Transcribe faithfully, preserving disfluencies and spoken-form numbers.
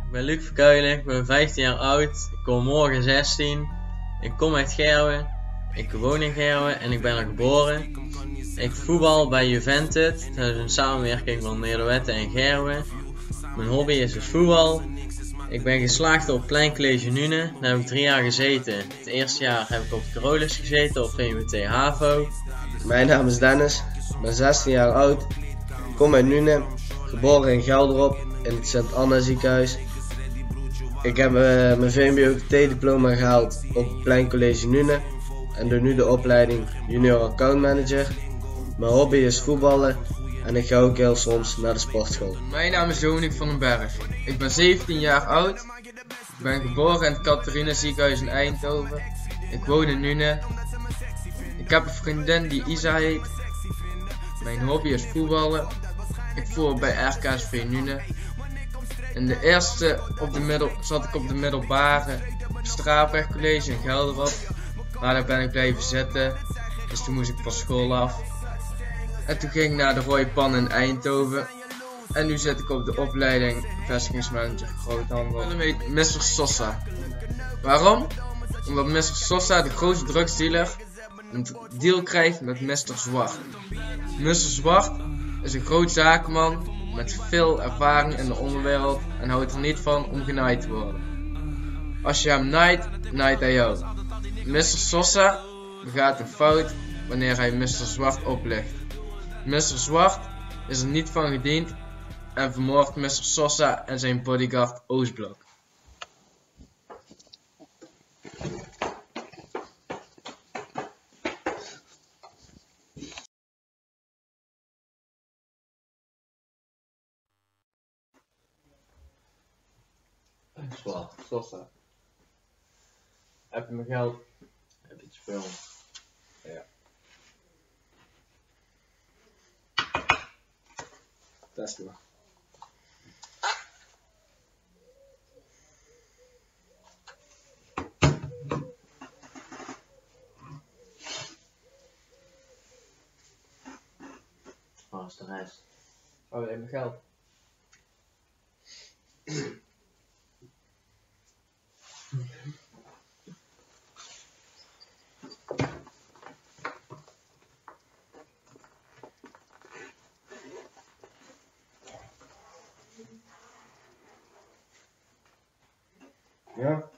Ik ben Luc Verkuilen, ik ben vijftien jaar oud, ik kom morgen zestien. Ik kom uit Gerwen, ik woon in Gerwen en ik ben er geboren. Ik voetbal bij Juventus, dat is een samenwerking van Nederwetten en Gerwen. Mijn hobby is dus voetbal. Ik ben geslaagd op Kleincollege Nuenen, daar heb ik drie jaar gezeten. Het eerste jaar heb ik op Carolus gezeten op V M T HAVO. Mijn naam is Dennis, ik ben zestien jaar oud, ik kom uit Nuenen, geboren in Gelderop in het Sint Anna ziekenhuis. Ik heb uh, mijn V M B O T diploma gehaald op Kleincollege Nuenen en doe nu de opleiding Junior Account Manager. Mijn hobby is voetballen en ik ga ook heel soms naar de sportschool. Mijn naam is Jonik van den Berg. Ik ben zeventien jaar oud. Ik ben geboren in het Catharina ziekenhuis in Eindhoven. Ik woon in Nuenen. Ik heb een vriendin die Isa heet. Mijn hobby is voetballen. Ik voetbal bij R K S V Nuenen. In de eerste op de middel, zat ik op de middelbare Straaprecht College in Gelderop. Maar daar ben ik blijven zitten. Dus toen moest ik van school af. En toen ging ik naar de Rode Pan in Eindhoven. En nu zit ik op de opleiding vestigingsmanager groothandel. En heet mister Sosa. Waarom? Omdat mister Sosa, de grootste drugsdealer, een deal krijgt met mister Zwart. mister Zwart is een groot zakenman met veel ervaring in de onderwereld en houdt er niet van om genaaid te worden. Als je hem naait, naait hij jou. mister Sosa begaat een fout wanneer hij mister Zwart oplicht. mister Zwart is er niet van gediend en vermoordt mister Sosa en zijn bodyguard Oostblok. Zwart. Sosa. Heb je mijn geld? Heb je het spul? Ja. Test maar. Waar is de rest? Oh, je hebt mijn geld. Ja?